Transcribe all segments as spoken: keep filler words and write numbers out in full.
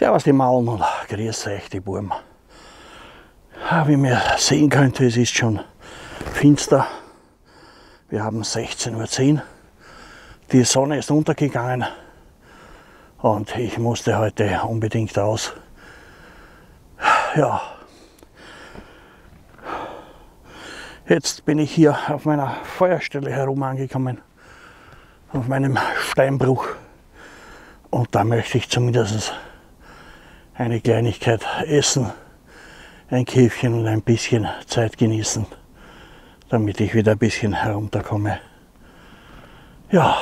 Servus die Maulen und grüß euch die Buben. Wie man sehen könnte, es ist schon finster. Wir haben sechzehn Uhr zehn. Die Sonne ist untergegangen und ich musste heute unbedingt raus. Ja. Jetzt bin ich hier auf meiner Feuerstelle herum angekommen, auf meinem Steinbruch. Und da möchte ich zumindest eine Kleinigkeit essen, ein Käfchen und ein bisschen Zeit genießen, damit ich wieder ein bisschen herunterkomme. Ja,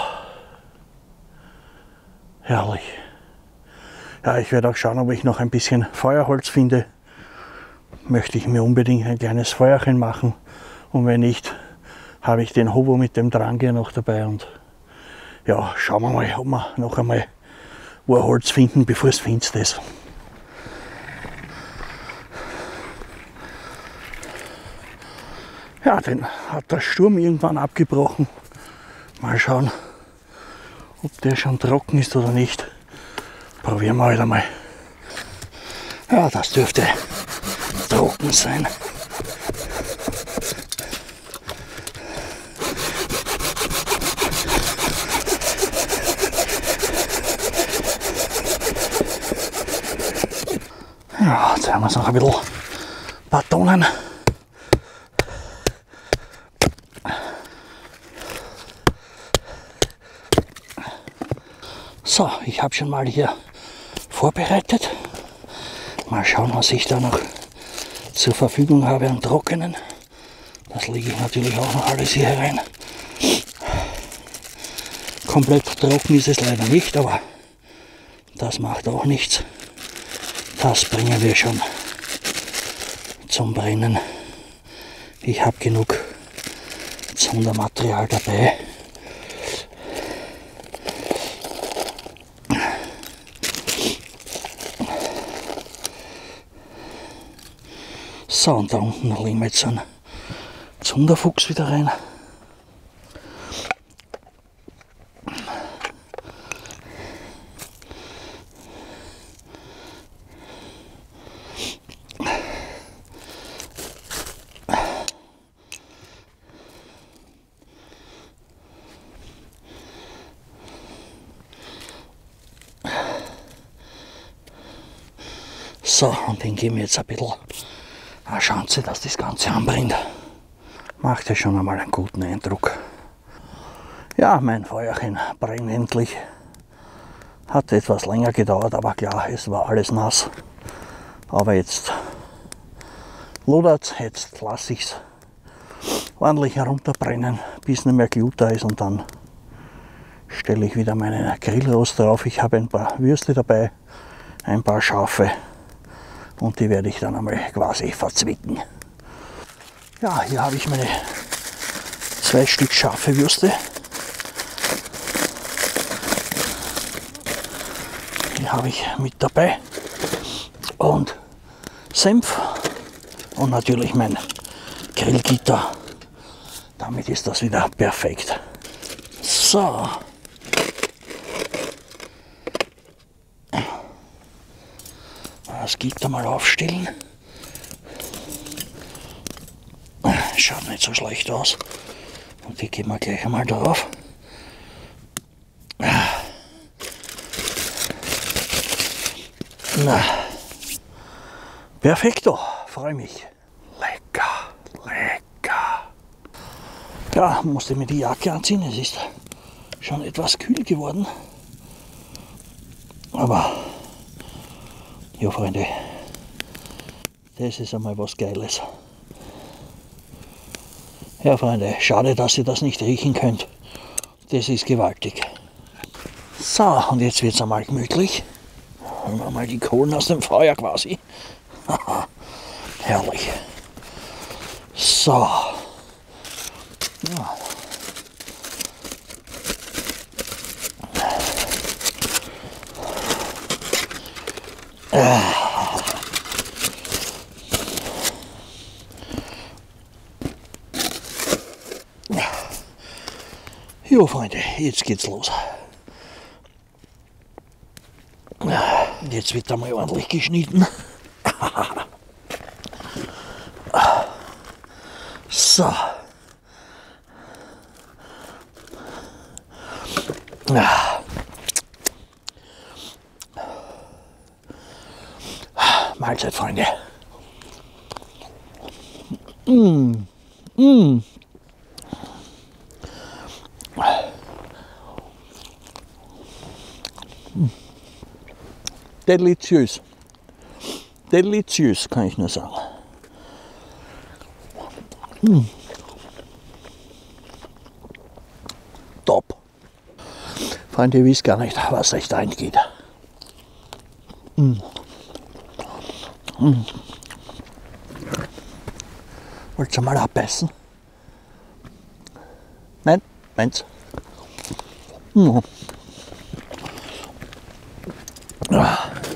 herrlich. Ja, ich werde auch schauen, ob ich noch ein bisschen Feuerholz finde. Möchte ich mir unbedingt ein kleines Feuerchen machen. Und wenn nicht, habe ich den Hobo mit dem Drangier noch dabei. Und ja, schauen wir mal, ob wir noch einmal wo ein Holz finden, bevor es finster ist. Ja, den hat der Sturm irgendwann abgebrochen. Mal schauen, ob der schon trocken ist oder nicht. Probieren wir halt einmal. Ja, das dürfte trocken sein. Ja, jetzt haben wir noch ein bisschen Batonen. So, ich habe schon mal hier vorbereitet. Mal schauen, was ich da noch zur Verfügung habe an Trockenen. Das lege ich natürlich auch noch alles hier herein. Komplett trocken ist es leider nicht, aber das macht auch nichts. Das bringen wir schon zum Brennen. Ich habe genug Sondermaterial dabei. So, und da unten legen wir jetzt so einen Zunderfuchs wieder rein. So, und den geben wir jetzt ein bisschen eine Chance, dass das Ganze anbrennt. Macht ja schon einmal einen guten Eindruck. Ja, mein Feuerchen brennt endlich. Hat etwas länger gedauert, aber klar, es war alles nass. Aber jetzt lodert, jetzt lasse ich es ordentlich herunterbrennen, bis nicht mehr Glut da ist, und dann stelle ich wieder meinen Grillrost drauf. Ich habe ein paar Würste dabei, ein paar Schafe. Und die werde ich dann einmal quasi verzwicken. Ja, hier habe ich meine zwei Stück scharfe Würste. Die habe ich mit dabei. Und Senf. Und natürlich mein Grillgitter. Damit ist das wieder perfekt. So. Das Gitter mal aufstellen. Schaut nicht so schlecht aus. Und die geben wir gleich einmal drauf. Na, perfekto, freue mich. Lecker, lecker. Ja, musste mir die Jacke anziehen. Es ist schon etwas kühl geworden. Aber ja, Freunde, das ist einmal was Geiles. Ja, Freunde, schade, dass ihr das nicht riechen könnt. Das ist gewaltig. So, und jetzt wird es einmal gemütlich. Holen wir mal die Kohlen aus dem Feuer quasi. Herrlich. So. Ja. Jo, Freunde, jetzt geht's los. Jetzt wird einmal ordentlich geschnitten. So. Ja. Mahlzeit, Freunde. Mm. Mm. Deliziös. Deliziös, kann ich nur sagen. Mm. Top. Freunde, ihr wisst gar nicht, was euch da entgeht. Mm. Mm. Wollt ihr mal abbeißen? Nein? Meins? Mm. Ah.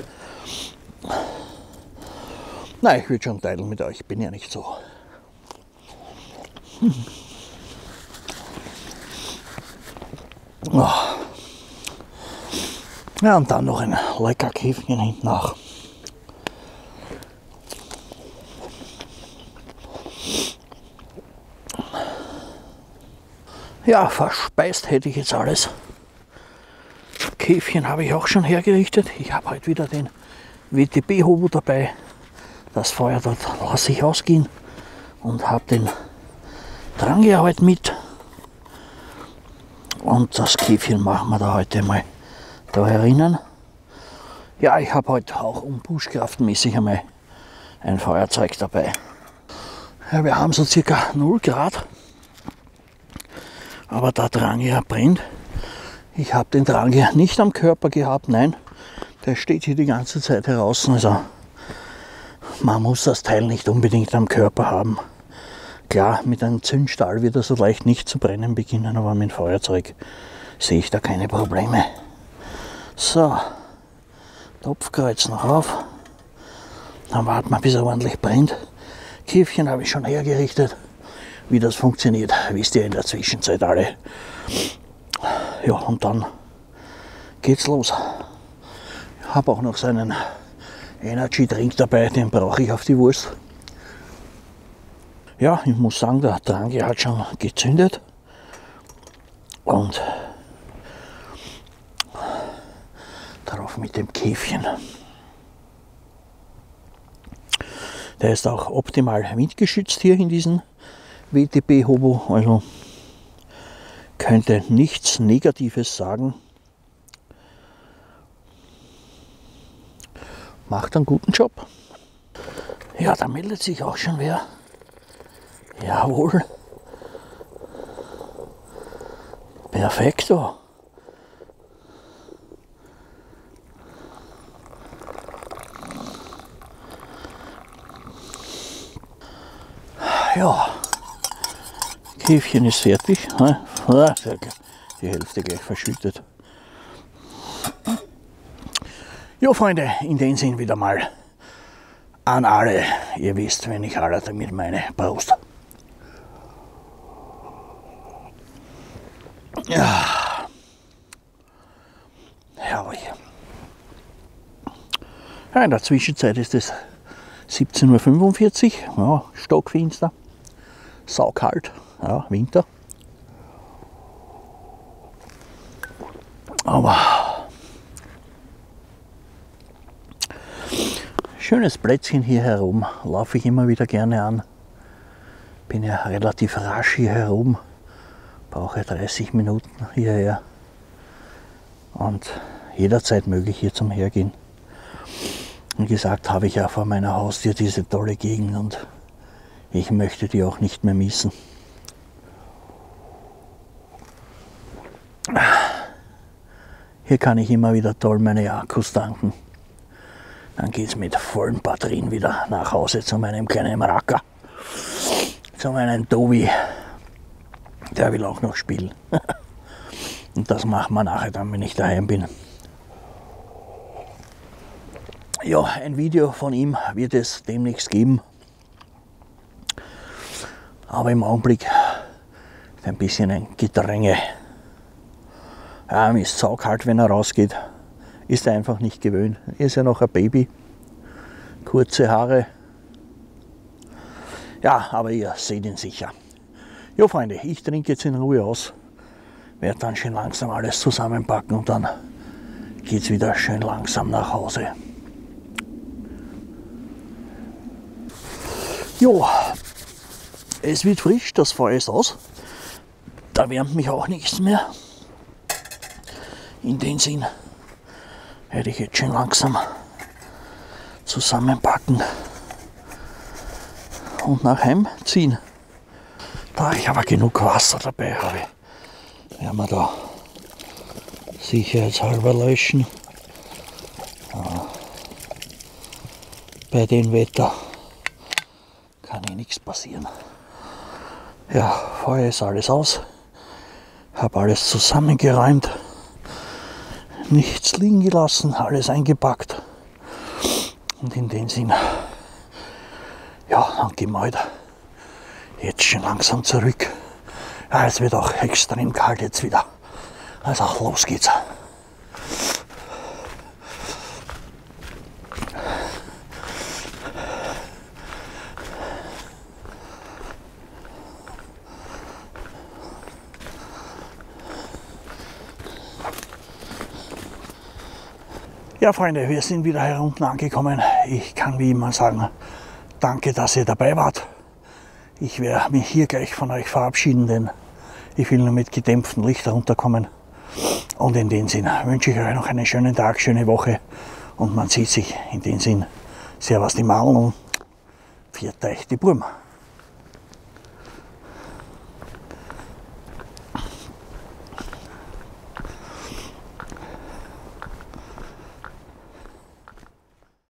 Nein, ich würde schon teilen mit euch, ich bin ja nicht so. Hm. Oh. Ja, und dann noch ein lecker Käfchen hinten nach. Ja, verspeist hätte ich jetzt alles. Käfchen habe ich auch schon hergerichtet. Ich habe heute wieder den W T B-Hobo dabei. Das Feuer dort lasse ich ausgehen und habe den Drangier heute mit. Und das Käfchen machen wir da heute mal da herinnen. Ja, ich habe heute auch um buschkraftmäßig einmal ein Feuerzeug dabei. Ja, wir haben so circa null Grad, aber der Drangier brennt. Ich habe den Drangier nicht am Körper gehabt, nein, der steht hier die ganze Zeit heraus. Also man muss das Teil nicht unbedingt am Körper haben. Klar, mit einem Zündstahl wird er so leicht nicht zu brennen beginnen, aber mit Feuerzeug sehe ich da keine Probleme. So, Topfkreuz noch auf. Dann warten wir, bis er ordentlich brennt. Käfchen habe ich schon hergerichtet. Wie das funktioniert, wisst ihr in der Zwischenzeit alle. Ja, und dann geht's los. Ich habe auch noch so einen Energy Drink dabei, den brauche ich auf die Wurst. Ja, ich muss sagen, der Drangier hat schon gezündet. Und darauf mit dem Käfchen. Der ist auch optimal windgeschützt hier in diesem W T B-Hobo. Also könnte nichts Negatives sagen. Macht einen guten Job. Ja, da meldet sich auch schon wer. Jawohl. Perfekto. Ja, Käfchen ist fertig. Die Hälfte gleich verschüttet. Ja, Freunde, in dem Sinn wieder mal an alle. Ihr wisst, wenn ich alle damit meine, Prost. Ja, herrlich. Ja, in der Zwischenzeit ist es siebzehn Uhr fünfundvierzig, ja, stockfinster, saukalt, ja, Winter. Aber schönes Plätzchen hier herum, laufe ich immer wieder gerne an. Bin ja relativ rasch hier herum, brauche dreißig Minuten hierher und jederzeit möglich hier zum Hergehen. Wie gesagt, habe ich ja vor meiner Haustür diese tolle Gegend und ich möchte die auch nicht mehr missen. Hier kann ich immer wieder toll meine Akkus tanken. Dann geht es mit vollen Batterien wieder nach Hause zu meinem kleinen Racker. Zu meinem Tobi. Der will auch noch spielen. Und das machen wir nachher dann, wenn ich daheim bin. Ja, ein Video von ihm wird es demnächst geben. Aber im Augenblick ist ein bisschen ein Gedränge. Ja, ihm ist saukalt, wenn er rausgeht. ist er einfach nicht gewöhnt. Er ist ja noch ein Baby, kurze Haare. Ja, aber ihr seht ihn sicher. Jo Freunde, ich trinke jetzt in Ruhe aus, werde dann schön langsam alles zusammenpacken und dann geht es wieder schön langsam nach Hause. Jo, es wird frisch, das Feuer ist aus. Da wärmt mich auch nichts mehr. In dem Sinn werde ich jetzt schön langsam zusammenpacken und nach Heim ziehen. Da ich aber genug Wasser dabei habe, werden wir da sicherheitshalber löschen. Bei dem Wetter kann eh nichts passieren. Ja, Feuer ist alles aus. Habe alles zusammengeräumt. Nichts liegen gelassen, alles eingepackt. Und in dem Sinn, ja, dann gehen wir halt jetzt schon langsam zurück. Ja, es wird auch extrem kalt jetzt wieder. Also los geht's. Ja Freunde, wir sind wieder hier unten angekommen. Ich kann wie immer sagen, danke, dass ihr dabei wart. Ich werde mich hier gleich von euch verabschieden, denn ich will nur mit gedämpftem Licht runterkommen. Und in dem Sinn wünsche ich euch noch einen schönen Tag, schöne Woche und man sieht sich. In dem Sinn, servus die Maulen und pfiat euch die Burm.